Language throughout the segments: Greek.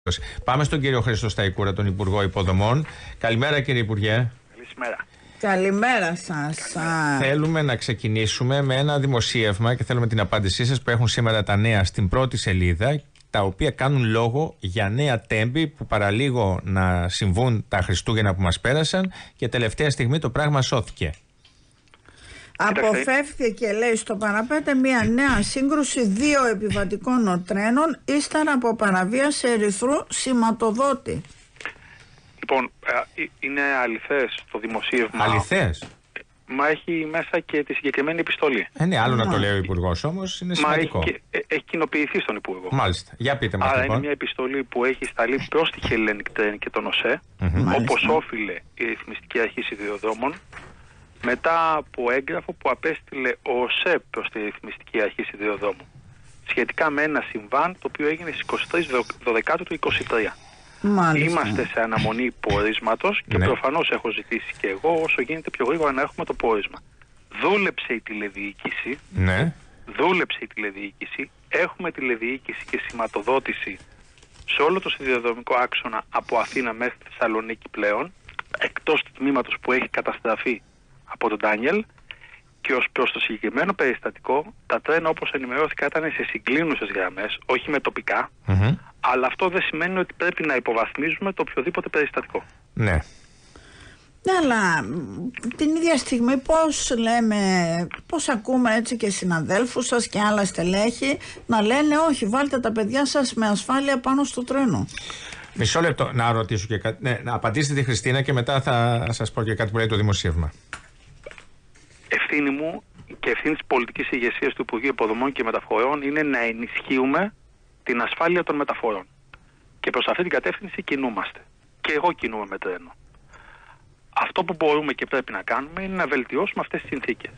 Πάμε στον κύριο Χρήστο Σταϊκούρα, τον Υπουργό Υποδομών. Καλημέρα, κύριε Υπουργέ. Καλημέρα. Καλημέρα σας. Θέλουμε να ξεκινήσουμε με ένα δημοσίευμα και θέλουμε την απάντησή σας που έχουν σήμερα τα νέα στην πρώτη σελίδα, τα οποία κάνουν λόγο για νέα τέμπη που παραλίγο να συμβούν τα Χριστούγεννα που μας πέρασαν και τελευταία στιγμή το πράγμα σώθηκε. Αποφεύθηκε, λέει, στο παραπέντε μια νέα σύγκρουση δύο επιβατικών τρένων ύστερα από παραβίαση ερυθρού σηματοδότη. Λοιπόν, είναι αληθές το δημοσίευμα. Αληθές. Μα έχει μέσα και τη συγκεκριμένη επιστολή. Ναι, άλλο να το λέει ο Υπουργός, όμως είναι σημαντικό. Έχει κοινοποιηθεί στον Υπουργό. Μάλιστα. Για πείτε μας. Άρα λοιπόν. είναι μια επιστολή που έχει σταλεί προς τη Hellenic Train και τον ΟΣΕ, όπως όφιλε η Ρυθμιστική Αρχή Σιδηροδρόμων, μετά από έγγραφο που απέστειλε ο ΟΣΕ προς τη Ρυθμιστική Αρχή Σιδηροδρόμων, σχετικά με ένα συμβάν το οποίο έγινε στις 23 του 2023. Μάλιστα. Είμαστε σε αναμονή πορίσματος και προφανώς έχω ζητήσει και εγώ όσο γίνεται πιο γρήγορα να έχουμε το πόρισμα. Δούλεψε η τηλεδιοίκηση. Ναι. Δούλεψε η τηλεδιοίκηση. Έχουμε τηλεδιοίκηση και σηματοδότηση σε όλο το σιδηροδρομικό άξονα από Αθήνα μέχρι Θεσσαλονίκη πλέον, εκτός του τμήματος που έχει καταστραφεί από τον Ντάνιελ. Και ως προς το συγκεκριμένο περιστατικό, τα τρένα όπως ενημερώθηκα ήταν σε συγκλίνουσες γραμμές, όχι με τοπικά, αλλά αυτό δεν σημαίνει ότι πρέπει να υποβαθμίζουμε το οποιοδήποτε περιστατικό. Ναι. Ναι, αλλά την ίδια στιγμή πώς ακούμε έτσι και συναδέλφους σας και άλλα στελέχη να λένε όχι, βάλτε τα παιδιά σας με ασφάλεια πάνω στο τρένο. Μισό λεπτό να ρωτήσω και κάτι. Ναι, να απαντήσετε τη Χριστίνα και μετά θα σας πω και κάτι που λέει το δημοσίευμα. Ευθύνη μου και ευθύνη της πολιτικής ηγεσίας του Υπουργείου Υποδομών και Μεταφορών είναι να ενισχύουμε την ασφάλεια των μεταφορών. Και προς αυτή την κατεύθυνση κινούμαστε. Και εγώ κινούμαι με τρένο. Αυτό που μπορούμε και πρέπει να κάνουμε είναι να βελτιώσουμε αυτές τις συνθήκες.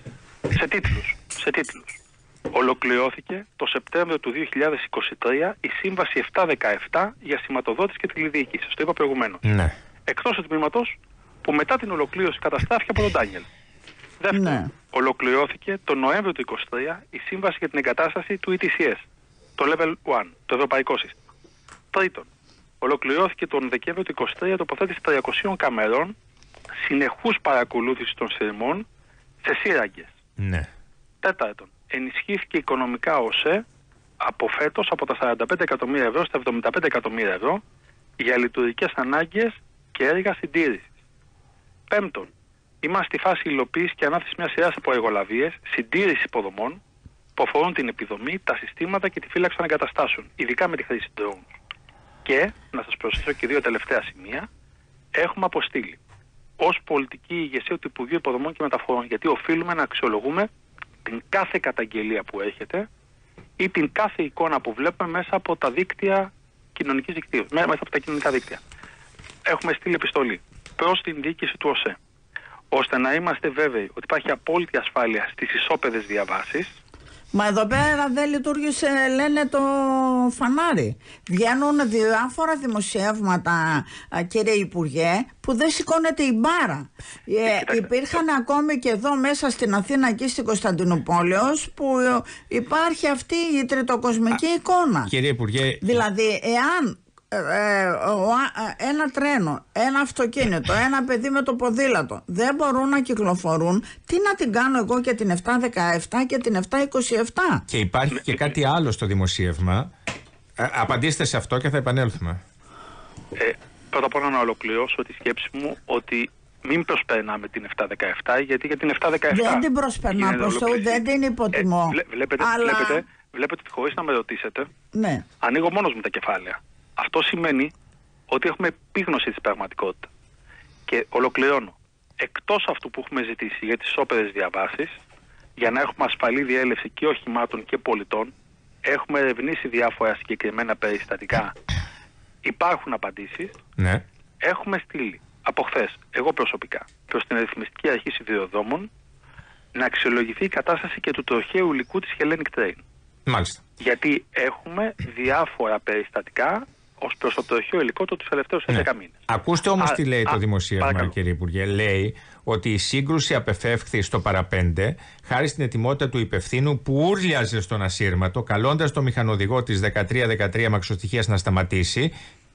Σε τίτλους. Ολοκληρώθηκε το Σεπτέμβριο του 2023 η Σύμβαση 717 για σηματοδότηση και τηλεδιοίκηση. Το είπα προηγουμένως. Ναι. Εκτός του τμήματος που μετά την ολοκλήρωση καταστράφηκε από τον Ντάνιελ. Δεύτερον, Ναι. Ολοκληρώθηκε το Νοέμβριο του 2023 η Σύμβαση για την εγκατάσταση του ETCS, το Level 1, το Ευρωπαϊκό Σύστημα. Τρίτον, ολοκληρώθηκε τον Δεκέμβριο του 2023 τοποθέτηση 300 καμερών συνεχούς παρακολούθησης των σειρμών σε σύραγγες. Ναι. Τέταρτον, ενισχύθηκε οικονομικά ο ΟΣΕ από φέτος από τα 45 εκατομμύρια ευρώ στα 75 εκατομμύρια ευρώ για λειτουργικές ανάγκες και έργα συντήρησης. Πέμπτον, είμαστε στη φάση υλοποίησης και ανάθεσης μιας σειράς από εργολαβίες συντήρησης υποδομών που αφορούν την επιδομή, τα συστήματα και τη φύλαξη των εγκαταστάσεων, ειδικά με τη χρήση drones. Και, να σας προσθέσω και δύο τελευταία σημεία, έχουμε αποστείλει ως πολιτική ηγεσία του Υπουργείου Υποδομών και Μεταφορών, γιατί οφείλουμε να αξιολογούμε την κάθε καταγγελία που έχετε ή την κάθε εικόνα που βλέπουμε μέσα από τα δίκτυα κοινωνικής δικτύου, μέσα από τα κοινωνικά δίκτυα. Έχουμε στείλει επιστολή προς την διοίκηση του ΟΣΕ, ώστε να είμαστε βέβαιοι ότι υπάρχει απόλυτη ασφάλεια στις ισόπεδες διαβάσεις. Μα εδώ πέρα δεν λειτουργήσε, λένε, το φανάρι. Βγαίνουν διάφορα δημοσιεύματα, κύριε Υπουργέ, που δεν σηκώνεται η μπάρα. Υπήρχαν ακόμη και εδώ μέσα στην Αθήνα και στην Κωνσταντινούπολεως που υπάρχει αυτή η τριτοκοσμική εικόνα. Κύριε Υπουργέ, δηλαδή, εάν ένα τρένο, ένα αυτοκίνητο, ένα παιδί με το ποδήλατο δεν μπορούν να κυκλοφορούν, τι να την κάνω εγώ και την 717 και την 727? Και υπάρχει και κάτι άλλο στο δημοσίευμα. Απαντήστε σε αυτό και θα επανέλθουμε. Πρώτα απ' όλα να ολοκληρώσω τη σκέψη μου ότι μην προσπερνάμε την 717, γιατί για την 717 δεν την προσπερνάω προς το δεν την υποτιμώ. Βλέπετε ότι χωρίς να με ρωτήσετε, ναι, ανοίγω μόνος μου τα κεφάλαια. Αυτό σημαίνει ότι έχουμε επίγνωση της πραγματικότητας. Και ολοκληρώνω. Εκτός αυτού που έχουμε ζητήσει για τις ισόπεδες διαβάσεις, για να έχουμε ασφαλή διέλευση και οχημάτων και πολιτών, έχουμε ερευνήσει διάφορα συγκεκριμένα περιστατικά. Υπάρχουν απαντήσεις. Ναι. Έχουμε στείλει από χθες, εγώ προσωπικά, προς την Ρυθμιστική Αρχή Σιδηροδρόμων να αξιολογηθεί η κατάσταση και του τροχαίου υλικού της Hellenic Train. Μάλιστα. Γιατί έχουμε διάφορα περιστατικά ως προς το τροχαίο υλικό τους τελευταίους 11 μήνες. Ακούστε όμως τι λέει το δημοσίευμα, κύριε Υπουργέ. Λέει ότι η σύγκρουση απεφεύχθη στο παραπέντε χάρη στην ετοιμότητα του υπευθύνου που ούρλιαζε στον ασύρματο, καλώντας το μηχανοδηγό της 1313 Μαξοστοιχείας να σταματήσει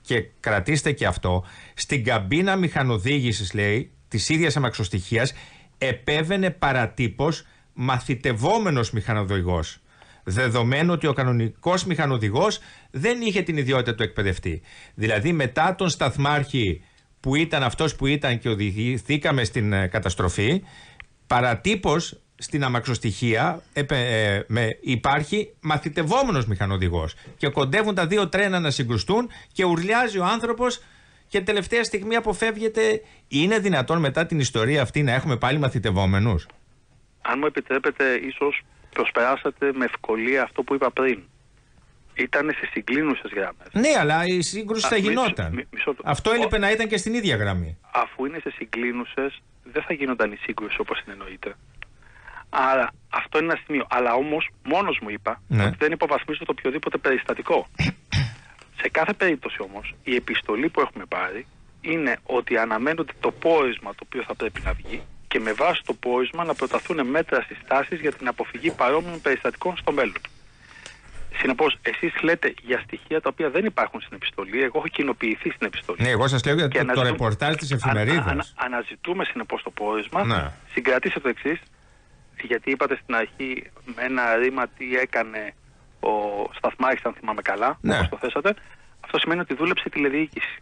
και κρατήστε και αυτό, στην καμπίνα μηχανοδήγησης, λέει, της ίδιας αμαξοστοιχείας, επέβαινε παρατύπως μαθητευόμενος μηχανοδηγός. Δεδομένου ότι ο κανονικός μηχανοδηγός δεν είχε την ιδιότητα του εκπαιδευτή. Δηλαδή, μετά τον σταθμάρχη που ήταν αυτός που ήταν και οδηγηθήκαμε στην καταστροφή, παρατύπως στην αμαξοστοιχεία υπάρχει μαθητευόμενος μηχανοδηγός. Και κοντεύουν τα δύο τρένα να συγκρουστούν και ουρλιάζει ο άνθρωπος και τελευταία στιγμή αποφεύγεται. Είναι δυνατόν μετά την ιστορία αυτή να έχουμε πάλι μαθητευόμενους? Αν μου επιτρέπετε, ίσως προσπεράσατε με ευκολία αυτό που είπα πριν. Ήτανε σε συγκλίνουσες γραμμές. Ναι, αλλά η σύγκρουση θα γινόταν. Αυτό έλειπε να ήταν και στην ίδια γραμμή. Αφού είναι σε συγκλίνουσες, δεν θα γίνονταν η σύγκρουση όπως εννοείται. Άρα αυτό είναι ένα σημείο. Αλλά όμως μόνος μου είπα ότι δεν υποβαθμίζω το οποιοδήποτε περιστατικό. Σε κάθε περίπτωση όμως, η επιστολή που έχουμε πάρει είναι ότι αναμένονται το πόρισμα το οποίο θα πρέπει να βγει και με βάση το πόρισμα να προταθούν μέτρα συστάσεις για την αποφυγή παρόμοιων περιστατικών στο μέλλον. Συνεπώς, εσείς λέτε για στοιχεία τα οποία δεν υπάρχουν στην επιστολή. Εγώ έχω κοινοποιηθεί στην επιστολή. Ναι, εγώ σας λέω για το ρεπορτάζ της εφημερίδας. Αναζητούμε συνεπώς το πόρισμα. Ναι. Συγκρατήστε το εξής, γιατί είπατε στην αρχή με ένα ρήμα τι έκανε ο σταθμάρχης, αν θυμάμαι καλά, όπως το θέσατε. Αυτό σημαίνει ότι δούλεψε η τηλεδιοίκηση.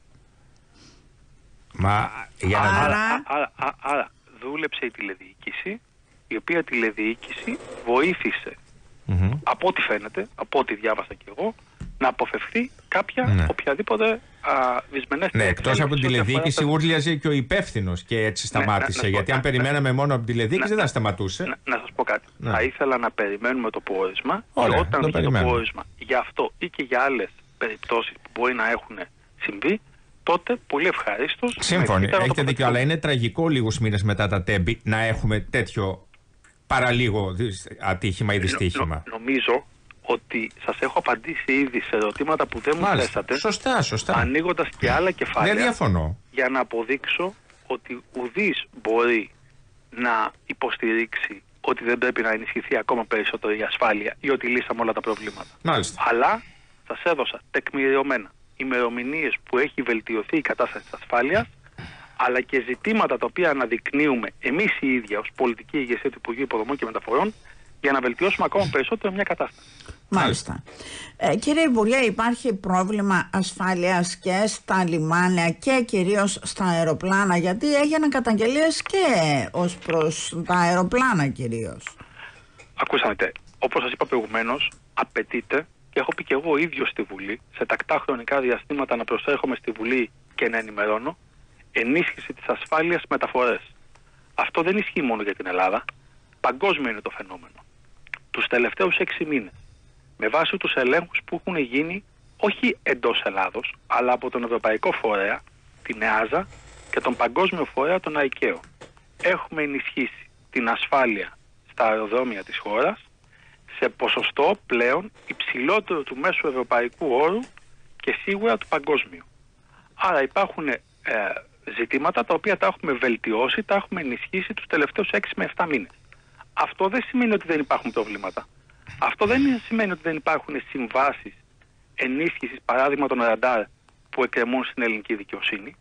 Άρα δούλεψε η τηλεδιοίκηση, η οποία τηλεδιοίκηση βοήθησε, από ό,τι φαίνεται, από ό,τι διάβασα και εγώ, να αποφευθεί κάποια οποιαδήποτε δυσμενέστερη. Ναι, εκτός από την τηλεδιοίκηση ούρλιαζε και ο υπεύθυνος και έτσι σταμάτησε. Γιατί αν περιμέναμε μόνο από την τηλεδιοίκηση δεν θα σταματούσε. Να σας πω κάτι. Θα ήθελα να περιμένουμε το πόρισμα. Και όταν βγει το πόρισμα για αυτό ή και για άλλες περιπτώσεις που μπορεί να έχουν συμβεί, τότε πολύ ευχαρίστως. Σύμφωνοι, έχετε δίκιο, αλλά είναι τραγικό λίγους μήνες μετά τα τέμπη να έχουμε τέτοιο παραλίγο ατύχημα ή δυστύχημα. Νομίζω ότι σας έχω απαντήσει ήδη σε ερωτήματα που δεν μου θέσατε. Σωστά. Ανοίγοντας και άλλα κεφάλαια. Δεν διαφωνώ. Για να αποδείξω ότι ουδής μπορεί να υποστηρίξει ότι δεν πρέπει να ενισχυθεί ακόμα περισσότερο η ασφάλεια ή ότι λύσαμε όλα τα προβλήματα. Μάλιστα. Αλλά σας έδωσα τεκμηριωμένα ημερομηνίες που έχει βελτιωθεί η κατάσταση της ασφάλειας, αλλά και ζητήματα τα οποία αναδεικνύουμε εμείς οι ίδιοι ως πολιτική ηγεσία του Υπουργείου Υποδομών και Μεταφορών για να βελτιώσουμε ακόμα περισσότερο μια κατάσταση. Μάλιστα. Κύριε Υπουργέ, υπάρχει πρόβλημα ασφάλειας και στα λιμάνια και κυρίως στα αεροπλάνα, γιατί έγιναν καταγγελίες και ως προς τα αεροπλάνα κυρίως. Ακούσατε, όπως σας είπα προηγουμένως, απαιτείται, και έχω πει και εγώ ίδιος στη Βουλή, σε τακτά χρονικά διαστήματα να προσέρχομαι στη Βουλή και να ενημερώνω, ενίσχυση της ασφάλειας μεταφορές. Αυτό δεν ισχύει μόνο για την Ελλάδα. Παγκόσμιο είναι το φαινόμενο. Τους τελευταίους 6 μήνες, με βάση τους ελέγχους που έχουν γίνει όχι εντός Ελλάδος, αλλά από τον Ευρωπαϊκό Φορέα, την ΕΑΖΑ και τον Παγκόσμιο Φορέα, τον ΑΙΚΕΟ, έχουμε ενισχύσει την ασφάλεια στα αεροδρόμια της χώρας σε ποσοστό πλέον υψηλότερο του μέσου ευρωπαϊκού όρου και σίγουρα του παγκόσμιου. Άρα υπάρχουν ζητήματα τα οποία τα έχουμε βελτιώσει, τα έχουμε ενισχύσει τους τελευταίους 6 με 7 μήνες. Αυτό δεν σημαίνει ότι δεν υπάρχουν προβλήματα. Αυτό δεν σημαίνει ότι δεν υπάρχουν συμβάσεις ενίσχυσης, παράδειγμα των ραντάρ που εκκρεμούν στην ελληνική δικαιοσύνη.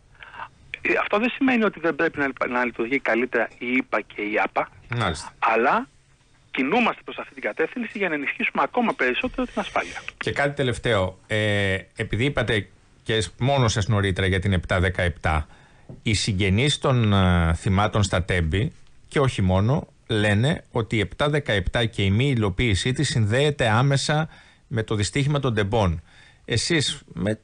Αυτό δεν σημαίνει ότι δεν πρέπει να λειτουργεί καλύτερα η ΙΠΑ και η ΙΑΠΑ. Αλλά κινούμαστε προς αυτή την κατεύθυνση για να ενισχύσουμε ακόμα περισσότερο την ασφάλεια. Και κάτι τελευταίο. Επειδή είπατε και μόνο σας νωρίτερα για την 717, οι συγγενείς των θυμάτων στα τέμπη και όχι μόνο λένε ότι η 717 και η μη υλοποίησή της συνδέεται άμεσα με το δυστύχημα των τεμπών. Εσείς με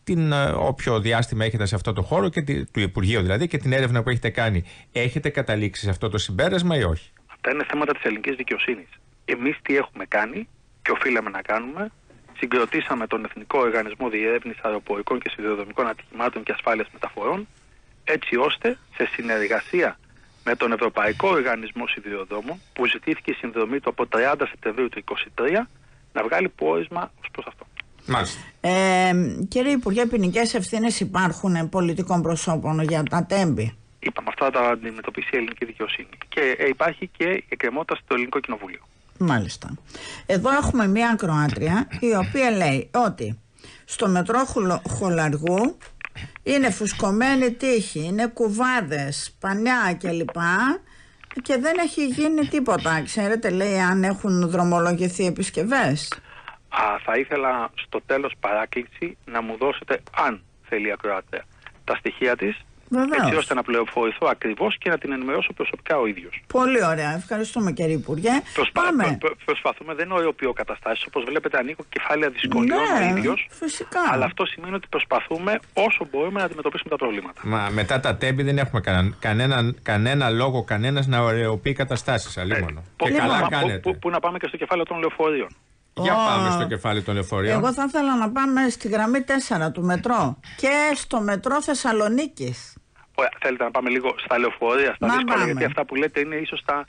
όποιο διάστημα έχετε σε αυτό το χώρο και του Υπουργείου δηλαδή και την έρευνα που έχετε κάνει, έχετε καταλήξει σε αυτό το συμπέρασμα ή όχι? Αυτά είναι θέματα της ελληνικής δικαιοσύνης. Εμείς τι έχουμε κάνει και οφείλαμε να κάνουμε? Συγκροτήσαμε τον Εθνικό Οργανισμό Διερεύνησης Αεροπορικών και Σιδηροδρομικών Ατυχημάτων και Ασφάλειας Μεταφορών, έτσι ώστε σε συνεργασία με τον Ευρωπαϊκό Οργανισμό Σιδηροδρόμων, που ζητήθηκε η συνδρομή του από 30 Σεπτεμβρίου του 2023, να βγάλει πόρισμα ως προς αυτό. Μάλιστα. Κύριε Υπουργέ, ποινικές ευθύνες υπάρχουν πολιτικών προσώπων για τα τέμπη? Είπαμε, αυτά τα αντιμετωπίσει η ελληνική δικαιοσύνη. Και υπάρχει και η εκκρεμότητα στο Ελληνικό Κοινοβούλιο. Μάλιστα. Εδώ έχουμε μία ακροάτρια η οποία λέει ότι Στο μετρό Χολαργού είναι φουσκωμένη τείχη, είναι κουβάδες, πανιά κλπ. Και δεν έχει γίνει τίποτα. Ξέρετε, λέει, αν έχουν δρομολογηθεί επισκευές. Θα ήθελα στο τέλος παράκληση να μου δώσετε, αν θέλει η ακροάτρια, τα στοιχεία της. Βεβαίως. Έτσι ώστε να πληροφορηθώ ακριβώς και να την ενημερώσω προσωπικά ο ίδιος. Πολύ ωραία. Ευχαριστούμε, κύριε Υπουργέ. Προσπαθούμε, δεν οριοποιώ καταστάσεις. Όπως βλέπετε, ανοίγω κεφάλαια δυσκολιών ο ίδιος. Φυσικά. Αλλά αυτό σημαίνει ότι προσπαθούμε όσο μπορούμε να αντιμετωπίσουμε τα προβλήματα. Μα μετά τα τέμπη δεν έχουμε κανένα λόγο κανένας να ωρεοποιεί καταστάσεις. Αλλήμωνο. Και καλά κάνετε. Πού να πάμε και στο κεφάλαιο των λεωφορείων. Για πάμε στο κεφάλαιο των λεωφορείων. Εγώ θα ήθελα να πάμε στη γραμμή 4 του μετρό και στο μετρό Θεσσαλονίκης. Θέλετε να πάμε λίγο στα λεωφορεία, στα δύσκολα, γιατί αυτά που λέτε είναι ίσως τα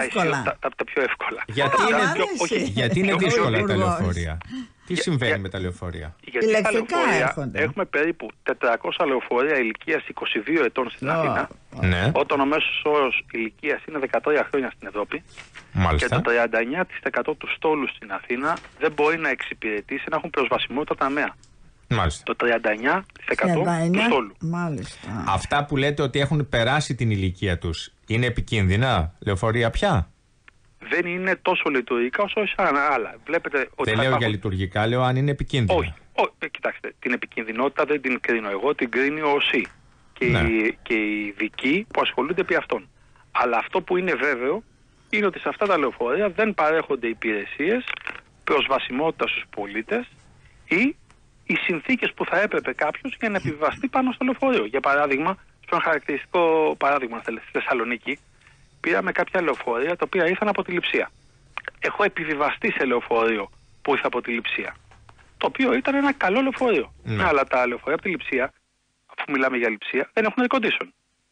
πιο εύκολα. Γιατί είναι δύσκολα τα λεωφορεία? Τι συμβαίνει με τα λεωφορεία? Γιατί τα λεωφορεία έχουμε περίπου 400 λεωφορεία ηλικίας 22 ετών στην Αθήνα, όταν ο μέσος όρος ηλικίας είναι 13 χρόνια στην Ευρώπη. Μάλιστα. Και το 39% του στόλου στην Αθήνα δεν μπορεί να εξυπηρετήσει να έχουν προσβασιμότητα ταμεία. Μάλιστα. Το 39% του στόλου. Μάλιστα. Αυτά που λέτε ότι έχουν περάσει την ηλικία τους είναι επικίνδυνα λεωφορεία πια? Δεν είναι τόσο λειτουργικά όσο σαν άλλα. Βλέπετε ότι δεν λέω για λειτουργικά, λέω αν είναι επικίνδυνα. Όχι. Κοιτάξτε, την επικινδυνότητα δεν την κρίνω εγώ, την κρίνει ο ΟΣΥ και οι ειδικοί που ασχολούνται επί αυτών. Αλλά αυτό που είναι βέβαιο είναι ότι σε αυτά τα λεωφορεία δεν παρέχονται υπηρεσίες προσβασιμότητας στους πολίτες ή οι συνθήκες που θα έπρεπε κάποιος για να επιβιβαστεί πάνω στο λεωφορείο. Για παράδειγμα, στον χαρακτηριστικό παράδειγμα στη Θεσσαλονίκη, πήραμε κάποια λεωφορεία τα οποία ήρθαν από τη Λειψία. Έχω επιβιβαστεί σε λεωφορείο που ήρθε από τη Λειψία, το οποίο ήταν ένα καλό λεωφορείο. Αλλά τα λεωφορεία από τη Λειψία, αφού μιλάμε για Λειψία, δεν έχουν air condition.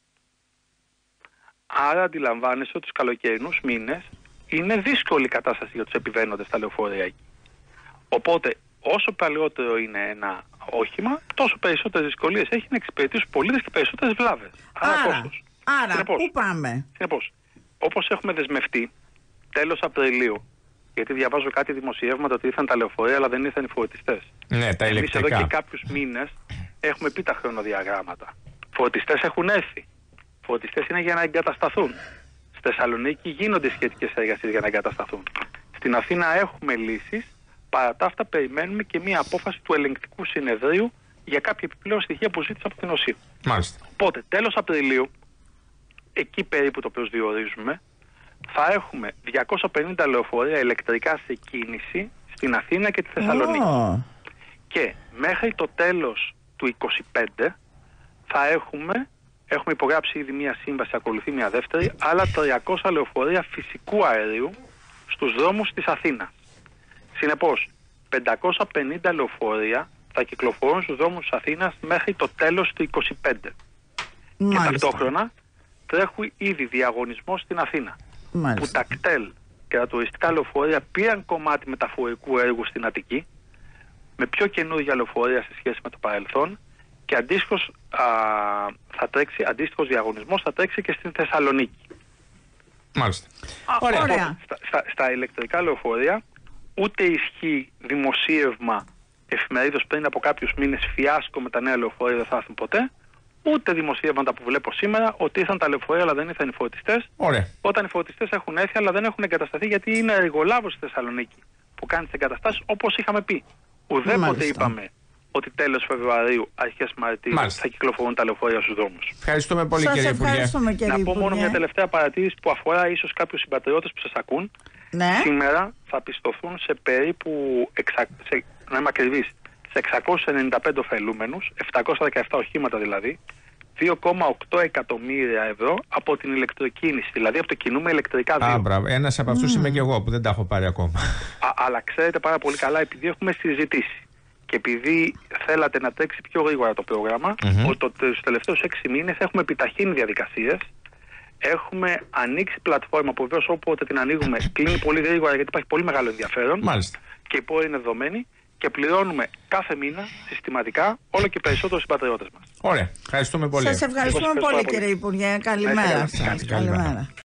Άρα αντιλαμβάνεσαι ότι τους καλοκαιρινούς μήνες είναι δύσκολη η κατάσταση για τους επιβαίνοντες στα λεωφορεία εκεί. Οπότε, όσο παλαιότερο είναι ένα όχημα, τόσο περισσότερες δυσκολίες έχει να εξυπηρετήσει τους πολίτες και περισσότερες βλάβες. Άρα πού πάμε? Συνεπώς, όπως έχουμε δεσμευτεί τέλος Απριλίου, γιατί διαβάζω κάτι δημοσιεύματα ότι ήρθαν τα λεωφορεία αλλά δεν ήρθαν οι φορτιστές. Ναι, τα ηλεκτρικά. Εμείς εδώ και κάποιους μήνες έχουμε πει τα χρονοδιαγράμματα. Φορτιστές έχουν έρθει. Φορτιστές είναι για να εγκατασταθούν. Στη Θεσσαλονίκη γίνονται σχετικές εργασίες για να εγκατασταθούν. Στην Αθήνα έχουμε λύσεις. Παρά τα αυτά, περιμένουμε και μία απόφαση του ελεγκτικού συνεδρίου για κάποια επιπλέον στοιχεία που ζήτησε από την ΟΣΥ. Μάλιστα. Οπότε, τέλος Απριλίου, εκεί περίπου το προσδιορίζουμε, θα έχουμε 250 λεωφορεία ηλεκτρικά σε κίνηση στην Αθήνα και τη Θεσσαλονίκη. Και μέχρι το τέλος του 2025 θα έχουμε υπογράψει ήδη μία σύμβαση, ακολουθεί μία δεύτερη, άλλα 300 λεωφορεία φυσικού αερίου στους δρόμους της Αθήνας. Συνεπώς, 550 λεωφορεία θα κυκλοφορούν στους δρόμους της Αθήνας μέχρι το τέλος του 2025. Και ταυτόχρονα τρέχει ήδη διαγωνισμός στην Αθήνα. Που τα κτέλ και τα τουριστικά λεωφορεία πήραν κομμάτι μεταφορικού έργου στην Αττική, με πιο καινούργια λεωφορεία σε σχέση με το παρελθόν, και αντίστοιχος διαγωνισμός θα τρέξει και στην Θεσσαλονίκη. Μάλιστα. Ωραία. Στα ηλεκτρικά λεωφορεία ούτε ισχύει δημοσίευμα εφημερίδος πριν από κάποιους μήνες φιάσκο με τα νέα λεωφορεία δεν θα έρθουν ποτέ, ούτε δημοσίευματα που βλέπω σήμερα ότι ήρθαν τα λεωφορεία αλλά δεν ήρθαν οι φορτιστές. Όταν οι φορτιστές έχουν έρθει αλλά δεν έχουν εγκατασταθεί, γιατί είναι εργολάβος στη Θεσσαλονίκη που κάνει τις εγκαταστάσεις όπως είχαμε πει. Ουδέποτε είπαμε ότι τέλος Φεβρουαρίου, αρχές Μαρτίου θα κυκλοφορούν τα λεωφορεία στους δρόμους. Ευχαριστούμε πολύ, κύριε Υπουργέ. Να πω μόνο μια τελευταία παρατήρηση που αφορά ίσως κάποιους συμπατριώτες που σας ακούν. Ναι. Σήμερα θα πιστωθούν σε περίπου, να είμαι ακριβής, σε 695 ωφελούμενους, 717 οχήματα δηλαδή, 2,8 εκατομμύρια ευρώ από την ηλεκτροκίνηση, δηλαδή από το κινούμε ηλεκτρικά δύο. Μπράβο. Ένας από αυτούς είμαι και εγώ που δεν τα έχω πάρει ακόμα. Αλλά ξέρετε πάρα πολύ καλά, επειδή έχουμε συζητήσει και επειδή θέλατε να τρέξει πιο γρήγορα το πρόγραμμα, ότι τους τελευταίους 6 μήνες έχουμε επιταχύνει διαδικασίες. Έχουμε ανοίξει πλατφόρμα που βεβαίως όποτε την ανοίγουμε κλείνει πολύ γρήγορα γιατί υπάρχει πολύ μεγάλο ενδιαφέρον. Μάλιστα. Και οι πόροι είναι δεδομένοι και πληρώνουμε κάθε μήνα συστηματικά όλο και περισσότερους συμπατριώτες μας. Ωραία. Ευχαριστούμε πολύ. Σας ευχαριστούμε πολύ, κύριε Υπουργέ. Καλημέρα σας. Καλημέρα.